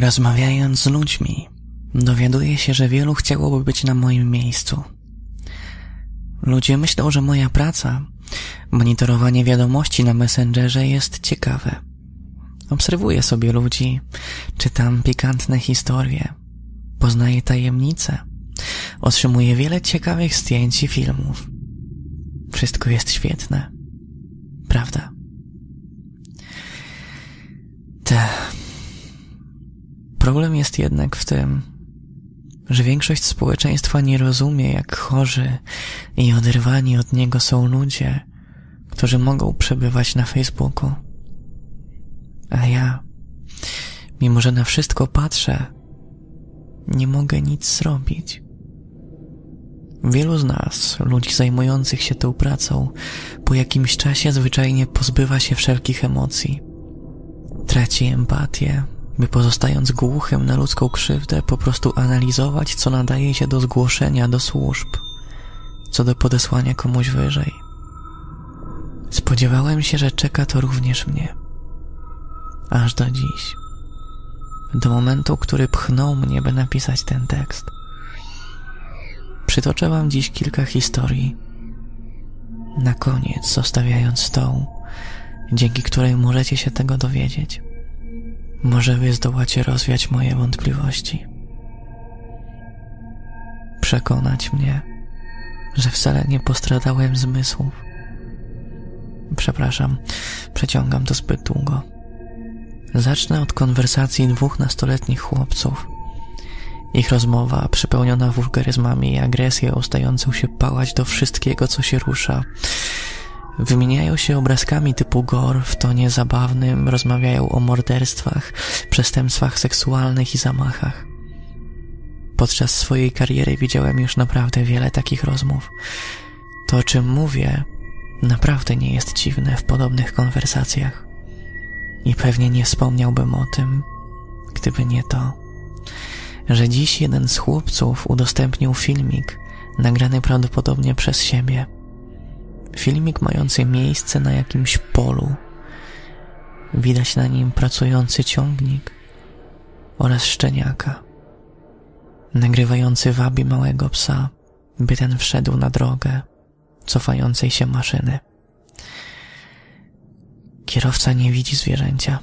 Rozmawiając z ludźmi, dowiaduję się, że wielu chciałoby być na moim miejscu. Ludzie myślą, że moja praca, monitorowanie wiadomości na Messengerze jest ciekawe. Obserwuję sobie ludzi, czytam pikantne historie, poznaję tajemnice, otrzymuję wiele ciekawych zdjęć i filmów. Wszystko jest świetne, prawda? Problem jest jednak w tym, że większość społeczeństwa nie rozumie, jak chorzy i oderwani od niego są ludzie, którzy mogą przebywać na Facebooku. A ja, mimo że na wszystko patrzę, nie mogę nic zrobić. Wielu z nas, ludzi zajmujących się tą pracą, po jakimś czasie zwyczajnie pozbywa się wszelkich emocji. Traci empatię, by pozostając głuchym na ludzką krzywdę po prostu analizować, co nadaje się do zgłoszenia do służb, co do podesłania komuś wyżej. Spodziewałem się, że czeka to również mnie. Aż do dziś. Do momentu, który pchnął mnie, by napisać ten tekst. Przytoczę wam dziś kilka historii. Na koniec zostawiając tą, dzięki której możecie się tego dowiedzieć. Może wy zdołacie rozwiać moje wątpliwości. Przekonać mnie, że wcale nie postradałem zmysłów. Przepraszam, przeciągam to zbyt długo. Zacznę od konwersacji dwóch nastoletnich chłopców. Ich rozmowa, przepełniona wulgaryzmami i agresją, ustającą się pałać do wszystkiego, co się rusza. Wymieniają się obrazkami typu gore w tonie zabawnym, rozmawiają o morderstwach, przestępstwach seksualnych i zamachach. Podczas swojej kariery widziałem już naprawdę wiele takich rozmów. To, o czym mówię, naprawdę nie jest dziwne w podobnych konwersacjach. I pewnie nie wspomniałbym o tym, gdyby nie to, że dziś jeden z chłopców udostępnił filmik, nagrany prawdopodobnie przez siebie. Filmik mający miejsce na jakimś polu. Widać na nim pracujący ciągnik oraz szczeniaka. Nagrywający wabi małego psa, by ten wszedł na drogę cofającej się maszyny. Kierowca nie widzi zwierzęcia.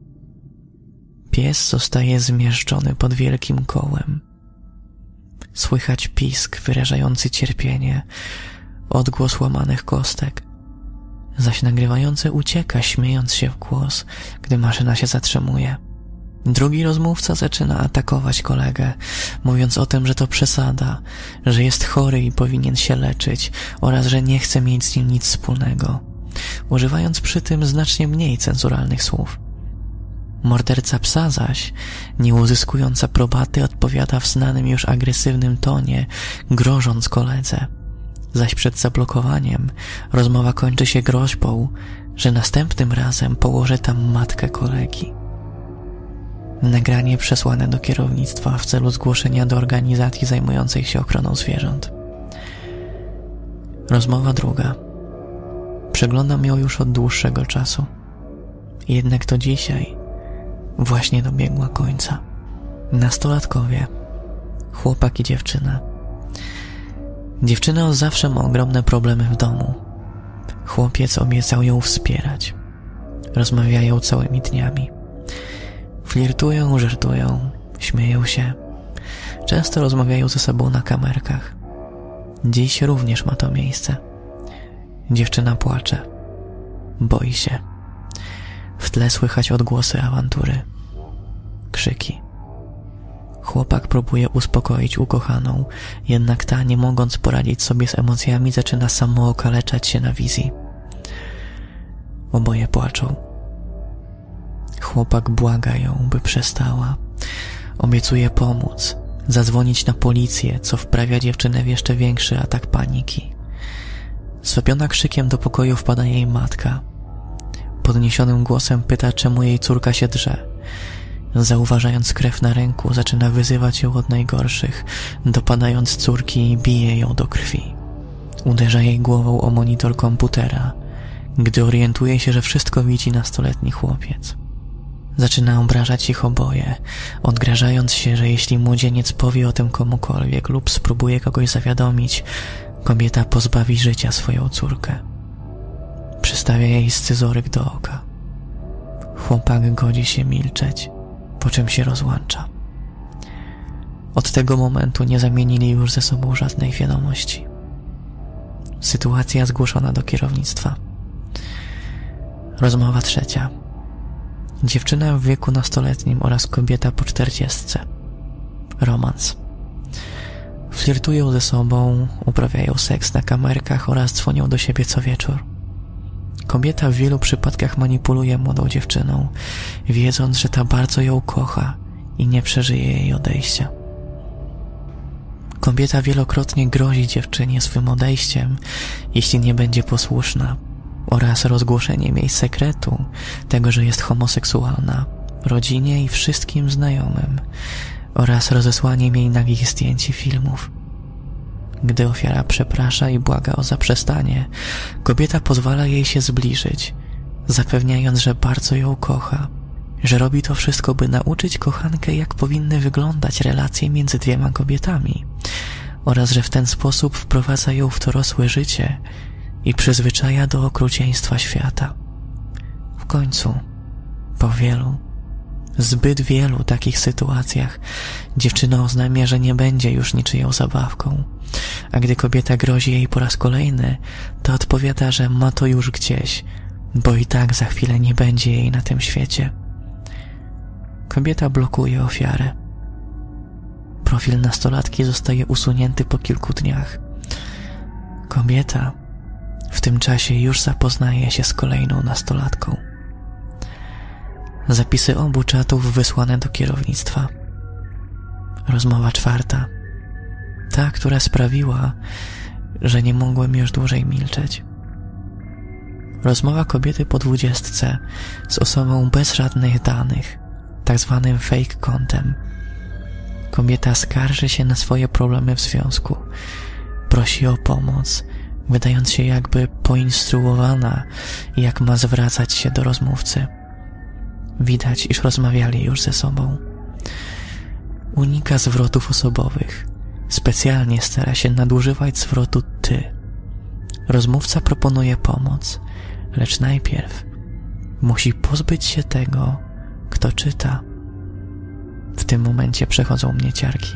Pies zostaje zmieszczony pod wielkim kołem. Słychać pisk wyrażający cierpienie, odgłos łamanych kostek, zaś nagrywający ucieka, śmiejąc się w głos, gdy maszyna się zatrzymuje. Drugi rozmówca zaczyna atakować kolegę, mówiąc o tym, że to przesada, że jest chory i powinien się leczyć oraz że nie chce mieć z nim nic wspólnego, używając przy tym znacznie mniej cenzuralnych słów. Morderca psa zaś, nie uzyskując aprobaty, odpowiada w znanym już agresywnym tonie, grożąc koledze. Zaś przed zablokowaniem rozmowa kończy się groźbą, że następnym razem położy tam matkę kolegi. Nagranie przesłane do kierownictwa w celu zgłoszenia do organizacji zajmującej się ochroną zwierząt. Rozmowa druga. Przeglądam ją już od dłuższego czasu. Jednak to dzisiaj właśnie dobiegła końca. Nastolatkowie, chłopak i dziewczyna. Dziewczyna od zawsze ma ogromne problemy w domu. Chłopiec obiecał ją wspierać. Rozmawiają całymi dniami. Flirtują, żartują, śmieją się. Często rozmawiają ze sobą na kamerkach. Dziś również ma to miejsce. Dziewczyna płacze. Boi się. W tle słychać odgłosy awantury. Krzyki. Chłopak próbuje uspokoić ukochaną, jednak ta, nie mogąc poradzić sobie z emocjami, zaczyna samookaleczać się na wizji. Oboje płaczą. Chłopak błaga ją, by przestała. Obiecuje pomóc, zadzwonić na policję, co wprawia dziewczynę w jeszcze większy atak paniki. Zwapiona krzykiem do pokoju wpada jej matka. Podniesionym głosem pyta, czemu jej córka się drze. Zauważając krew na ręku, zaczyna wyzywać ją od najgorszych, dopadając córki i bije ją do krwi. Uderza jej głową o monitor komputera, gdy orientuje się, że wszystko widzi nastoletni chłopiec. Zaczyna obrażać ich oboje, odgrażając się, że jeśli młodzieniec powie o tym komukolwiek lub spróbuje kogoś zawiadomić, kobieta pozbawi życia swoją córkę. Przystawia jej scyzoryk do oka. Chłopak godzi się milczeć, po czym się rozłącza. Od tego momentu nie zamienili już ze sobą żadnej wiadomości. Sytuacja zgłoszona do kierownictwa. Rozmowa trzecia. Dziewczyna w wieku nastoletnim oraz kobieta po 40. Romans. Flirtują ze sobą, uprawiają seks na kamerkach oraz dzwonią do siebie co wieczór. Kobieta w wielu przypadkach manipuluje młodą dziewczyną, wiedząc, że ta bardzo ją kocha i nie przeżyje jej odejścia. Kobieta wielokrotnie grozi dziewczynie swym odejściem, jeśli nie będzie posłuszna, oraz rozgłoszeniem jej sekretu, tego, że jest homoseksualna, rodzinie i wszystkim znajomym, oraz rozesłaniem jej nagich zdjęć i filmów. Gdy ofiara przeprasza i błaga o zaprzestanie, kobieta pozwala jej się zbliżyć, zapewniając, że bardzo ją kocha, że robi to wszystko, by nauczyć kochankę, jak powinny wyglądać relacje między dwiema kobietami oraz że w ten sposób wprowadza ją w dorosłe życie i przyzwyczaja do okrucieństwa świata. W końcu, po wielu, zbyt wielu takich sytuacjach, dziewczyna oznajmia, że nie będzie już niczyją zabawką, a gdy kobieta grozi jej po raz kolejny, to odpowiada, że ma to już gdzieś, bo i tak za chwilę nie będzie jej na tym świecie. Kobieta blokuje ofiarę. Profil nastolatki zostaje usunięty po kilku dniach. Kobieta w tym czasie już zapoznaje się z kolejną nastolatką. Zapisy obu czatów wysłane do kierownictwa. Rozmowa czwarta. Ta, która sprawiła, że nie mogłem już dłużej milczeć. Rozmowa kobiety po 20 z osobą bez żadnych danych, tak zwanym fake kontem. Kobieta skarży się na swoje problemy w związku. Prosi o pomoc, wydając się jakby poinstruowana, jak ma zwracać się do rozmówcy. Widać, iż rozmawiali już ze sobą. Unika zwrotów osobowych. Specjalnie stara się nadużywać zwrotu ty. Rozmówca proponuje pomoc, lecz najpierw musi pozbyć się tego, kto czyta. W tym momencie przechodzą mnie ciarki.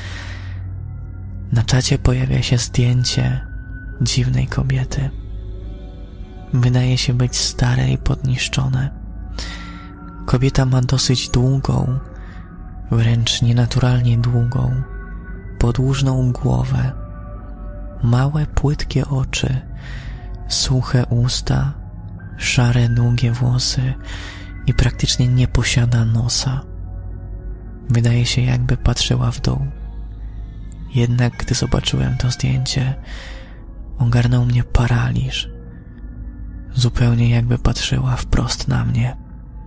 Na czacie pojawia się zdjęcie dziwnej kobiety. Wydaje się być stare i podniszczone. Kobieta ma dosyć długą, wręcz nienaturalnie długą, podłużną głowę, małe, płytkie oczy, suche usta, szare, długie włosy i praktycznie nie posiada nosa. Wydaje się, jakby patrzyła w dół. Jednak gdy zobaczyłem to zdjęcie, ogarnął mnie paraliż. Zupełnie jakby patrzyła wprost na mnie.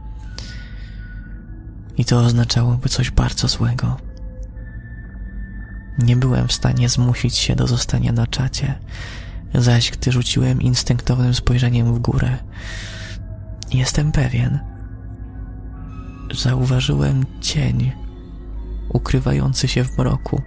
I to oznaczałoby coś bardzo złego. Nie byłem w stanie zmusić się do zostania na czacie, zaś gdy rzuciłem instynktownym spojrzeniem w górę, jestem pewien, zauważyłem cień ukrywający się w mroku.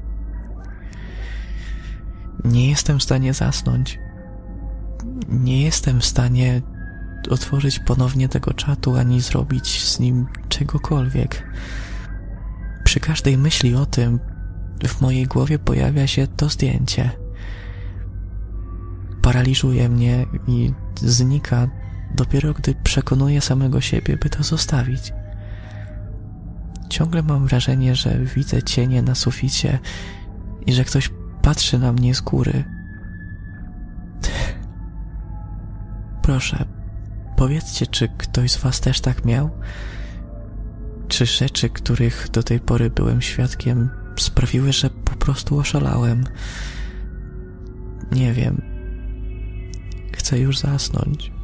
Nie jestem w stanie zasnąć. Nie jestem w stanie otworzyć ponownie tego czatu, ani zrobić z nim czegokolwiek. Przy każdej myśli o tym w mojej głowie pojawia się to zdjęcie. Paraliżuje mnie i znika dopiero gdy przekonuję samego siebie, by to zostawić. Ciągle mam wrażenie, że widzę cienie na suficie i że ktoś patrzy na mnie z góry. Proszę, powiedzcie, czy ktoś z was też tak miał? Czy rzeczy, których do tej pory byłem świadkiem, sprawiły, że po prostu oszalałem? Nie wiem. Chcę już zasnąć.